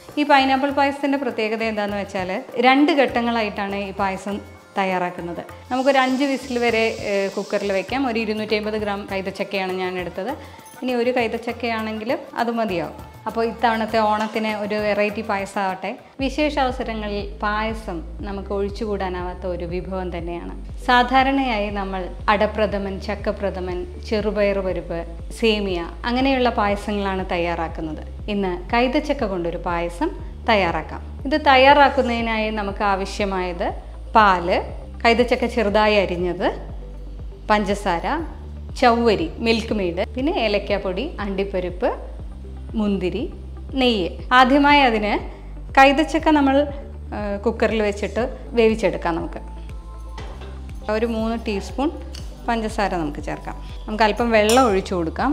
ഈ പൈനാപ്പിൾ പായസത്തിൻ്റെ പ്രത്യേകത എന്താണെന്ന് വെച്ചാൽ 2 ഘട്ടങ്ങളായിട്ടാണ് ഈ പായസം തയ്യാറാക്കുന്നത്. നമുക്കൊരു 5 വിസിൽ വരെ കുക്കറിൽ വയ്ക്കാം. ഒരു 250 ഗ്രാം കൈതച്ചക്കയാണ് ഞാൻ എടുത്തത്. ഇനി ഒരു കൈതച്ചക്കയാണെങ്കിലും അത് മതിയാവും. അപ്പോൾ ഇത്തവണത്തെ ഓണത്തിന് ഒരു വെറൈറ്റി പായസമാവട്ടെ. വിശേഷ അവസരങ്ങളിൽ പായസം നമുക്ക് ഒഴിച്ചുകൂടാനാവാത്ത ഒരു വിഭവം തന്നെയാണ്. സാധാരണയായി നമ്മൾ അടപ്രഥമൻ, ചക്കപ്രഥമൻ, ചെറുപയർ പരിപ്പ്, സേമിയ അങ്ങനെയുള്ള പായസങ്ങളാണ് തയ്യാറാക്കുന്നത്. ഇന്ന് കൈതച്ചക്ക കൊണ്ടൊരു പായസം തയ്യാറാക്കാം. ഇത് തയ്യാറാക്കുന്നതിനായി നമുക്ക് ആവശ്യമായത് പാല്, കൈതച്ചക്ക ചെറുതായി അരിഞ്ഞത്, പഞ്ചസാര, ചവ്വരി, മിൽക്ക് മെയ്ഡ്, പിന്നെ ഏലക്കാപ്പൊടി, അണ്ടിപ്പരിപ്പ്, മുന്തിരി, നെയ്യ്. ആദ്യമായി അതിന് കൈതച്ചക്ക നമ്മൾ കുക്കറിൽ വെച്ചിട്ട് വേവിച്ചെടുക്കാം. നമുക്ക് ഒരു 3 ടീസ്പൂൺ പഞ്ചസാര നമുക്ക് ചേർക്കാം. നമുക്ക് അല്പം വെള്ളം ഒഴിച്ചു കൊടുക്കാം.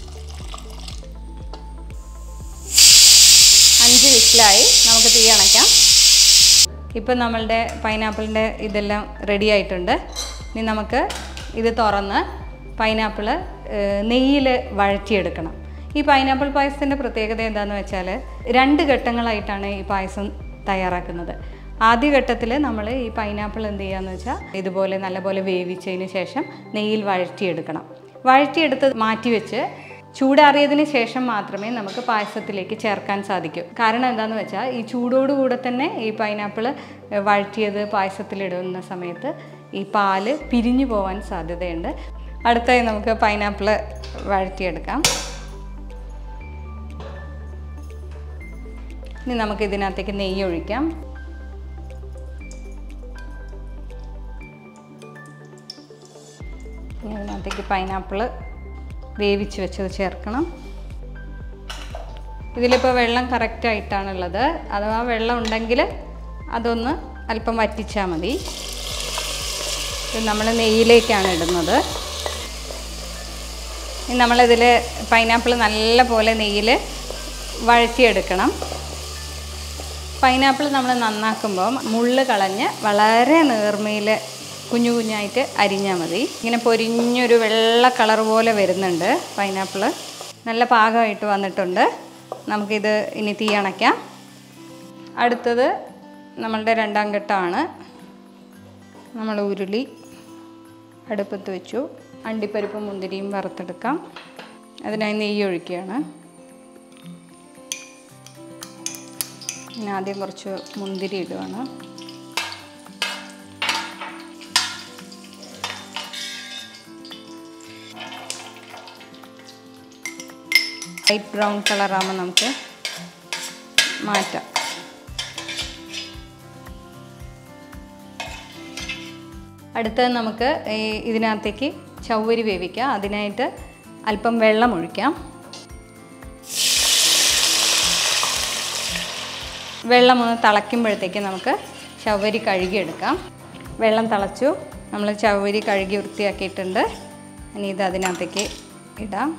5 വിസിലായി. നമുക്ക് തീ അണയ്ക്കാം. ഇപ്പം നമ്മളുടെ പൈനാപ്പിളിൻ്റെ ഇതെല്ലാം റെഡി ആയിട്ടുണ്ട്. ഇനി നമുക്ക് ഇത് തുറന്ന് പൈനാപ്പിൾ നെയ്യിൽ വഴറ്റിയെടുക്കണം. ഈ പൈനാപ്പിൾ പായസത്തിൻ്റെ പ്രത്യേകത എന്താണെന്ന് വെച്ചാൽ 2 ഘട്ടങ്ങളായിട്ടാണ് ഈ പായസം തയ്യാറാക്കുന്നത്. ആദ്യ ഘട്ടത്തിൽ നമ്മൾ ഈ പൈനാപ്പിൾ എന്ത് ചെയ്യുകയെന്ന് വെച്ചാൽ ഇതുപോലെ നല്ലപോലെ വേവിച്ചതിന് ശേഷം നെയ്യിൽ വഴറ്റിയെടുക്കണം. വഴറ്റിയെടുത്ത് മാറ്റി വെച്ച് ചൂടാറിയതിന് ശേഷം മാത്രമേ നമുക്ക് പായസത്തിലേക്ക് ചേർക്കാൻ സാധിക്കൂ. കാരണം എന്താണെന്ന് വെച്ചാൽ ഈ ചൂടോടുകൂടെ തന്നെ ഈ പൈനാപ്പിൾ വഴറ്റിയത് പായസത്തിലിടുന്ന സമയത്ത് ഈ പാല് പിരിഞ്ഞു പോകാൻ സാധ്യതയുണ്ട്. അടുത്തായി നമുക്ക് പൈനാപ്പിൾ വഴറ്റിയെടുക്കാം. ഇനി നമുക്ക് ഇതിനകത്തേക്ക് നെയ്യ് ഒഴിക്കാം. ഇതിനകത്തേക്ക് പൈനാപ്പിൾ വേവിച്ച് വെച്ചത് ചേർക്കണം. ഇതിലിപ്പോൾ വെള്ളം കറക്റ്റായിട്ടാണുള്ളത്. അഥവാ വെള്ളം ഉണ്ടെങ്കിൽ അതൊന്ന് അല്പം വറ്റിച്ചാൽ മതി. ഇത് നമ്മൾ നെയ്യിലേക്കാണ് ഇടുന്നത്. ഇനി നമ്മളിതിൽ പൈനാപ്പിൾ നല്ല പോലെ നെയ്യിൽ വഴറ്റിയെടുക്കണം. പൈനാപ്പിൾ നമ്മൾ നന്നാക്കുമ്പോൾ മുള്ള് കളഞ്ഞ് വളരെ നേർമയിൽ കുഞ്ഞു കുഞ്ഞായിട്ട് അരിഞ്ഞാൽ മതി. ഇങ്ങനെ പൊരിഞ്ഞൊരു വെള്ള കളർ പോലെ വരുന്നുണ്ട് പൈനാപ്പിൾ. നല്ല പാകമായിട്ട് വന്നിട്ടുണ്ട്. നമുക്കിത് ഇനി തീ അണയ്ക്കാം. അടുത്തത് നമ്മളുടെ 2ാം ഘട്ടമാണ്. നമ്മൾ ഉരുളി അടുപ്പത്ത് വെച്ചു. അണ്ടിപ്പരിപ്പും മുന്തിരിയും വറുത്തെടുക്കാം. അതിനായി നെയ്യ് ഒഴിക്കുകയാണ്. ആദ്യം കുറച്ച് മുന്തിരി ഇടുകയാണ്. ലൈറ്റ് ബ്രൗൺ കളറാകുമ്പോൾ നമുക്ക് മാറ്റാം. അടുത്തത് നമുക്ക് ഇതിനകത്തേക്ക് ചവ്വരി വേവിക്കാം. അതിനായിട്ട് അല്പം വെള്ളം ഒഴിക്കാം. വെള്ളം ഒന്ന് തിളയ്ക്കുമ്പോഴത്തേക്ക് നമുക്ക് ചവ്വരി കഴുകിയെടുക്കാം. വെള്ളം തിളച്ചു. നമ്മൾ ചവ്വരി കഴുകി വൃത്തിയാക്കിയിട്ടുണ്ട്. ഇനി ഇത് അതിനകത്തേക്ക് ഇടാം.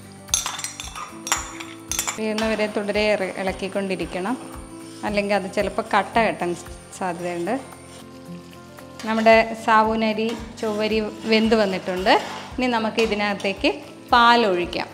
വീഴുന്നവരെ തുടരെ ഇളക്കിക്കൊണ്ടിരിക്കണം. അല്ലെങ്കിൽ അത് ചിലപ്പോൾ കട്ട കെട്ടാൻ സാധ്യതയുണ്ട്. നമ്മുടെ സാബൂനരി ചൊവ്വരി വെന്ത് വന്നിട്ടുണ്ട്. ഇനി നമുക്ക് ഇതിനകത്തേക്ക് പാലൊഴിക്കാം.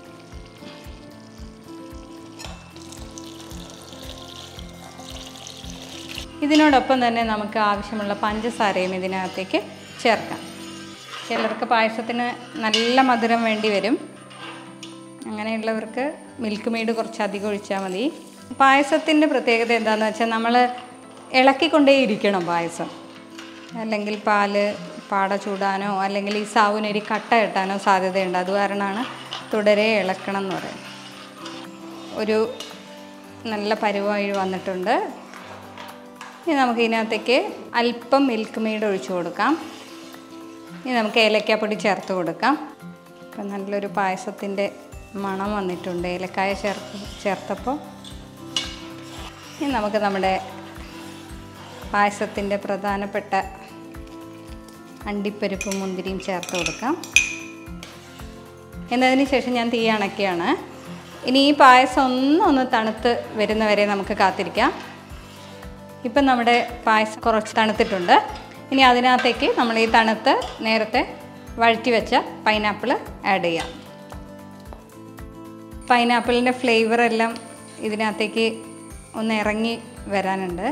ഇതിനോടൊപ്പം തന്നെ നമുക്ക് ആവശ്യമുള്ള പഞ്ചസാരയും ഇതിനകത്തേക്ക് ചേർക്കാം. ചിലർക്ക് പായസത്തിന് നല്ല മധുരം വേണ്ടി വരും. അങ്ങനെയുള്ളവർക്ക് മിൽക്ക് മെയ്ഡ് കുറച്ച് അധികം ഒഴിച്ചാൽ മതി. പായസത്തിൻ്റെ പ്രത്യേകത എന്താണെന്ന് വെച്ചാൽ നമ്മൾ ഇളക്കിക്കൊണ്ടേയിരിക്കണം പായസം. അല്ലെങ്കിൽ പാല് പാട ചൂടാനോ അല്ലെങ്കിൽ ഈ സാവുനരി കട്ട കെട്ടാനോ സാധ്യതയുണ്ട്. അത് കാരണമാണ് തുടരെ ഇളക്കണം എന്ന് പറയുന്നത്. ഒരു നല്ല പരുവായി വന്നിട്ടുണ്ട്. ഇനി നമുക്ക് ഇതിനകത്തേക്ക് അല്പം മിൽക്ക് മെയ്ഡ് ഒഴിച്ചു കൊടുക്കാം. ഇനി നമുക്ക് ഏലക്കാപ്പൊടി ചേർത്ത് കൊടുക്കാം. ഇപ്പം നല്ലൊരു പായസത്തിൻ്റെ മണം വന്നിട്ടുണ്ട് ഏലക്കായ ചേർത്തപ്പോൾ. ഇനി നമുക്ക് നമ്മുടെ പായസത്തിൻ്റെ പ്രധാനപ്പെട്ട അണ്ടിപ്പരിപ്പും മുന്തിരിയും ചേർത്ത് കൊടുക്കാം. എന്നതിന് ശേഷം ഞാൻ തീ അണയ്ക്കുകയാണ്. ഇനി ഈ പായസം ഒന്ന് തണുത്ത് വരുന്നവരെ നമുക്ക് കാത്തിരിക്കാം. ഇപ്പം നമ്മുടെ പായസം കുറച്ച് തണുത്തിട്ടുണ്ട്. ഇനി അതിനകത്തേക്ക് നമ്മൾ ഈ തണുത്ത് നേരത്തെ വഴറ്റി വെച്ച പൈനാപ്പിൾ ആഡ് ചെയ്യാം. പൈനാപ്പിളിൻ്റെ ഫ്ലേവറെല്ലാം ഇതിനകത്തേക്ക് ഒന്ന് ഇറങ്ങി വരാനുണ്ട്.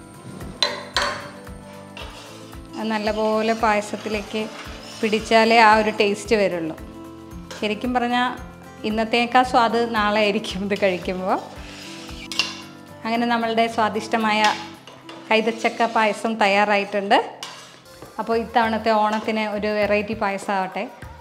നല്ലപോലെ പായസത്തിലേക്ക് പിടിച്ചാലേ ആ ഒരു ടേസ്റ്റ് വരുള്ളൂ. ശരിക്കും പറഞ്ഞാൽ ഇന്നത്തേക്കാൾ സ്വാദ് നാളെ ആയിരിക്കും ഇത് കഴിക്കുമ്പോൾ. അങ്ങനെ നമ്മളുടെ സ്വാദിഷ്ടമായ കൈതച്ചക്ക പായസം തയ്യാറായിട്ടുണ്ട്. അപ്പോൾ ഇത്തവണത്തെ ഓണത്തിന് ഒരു വെറൈറ്റി പായസമാവട്ടെ.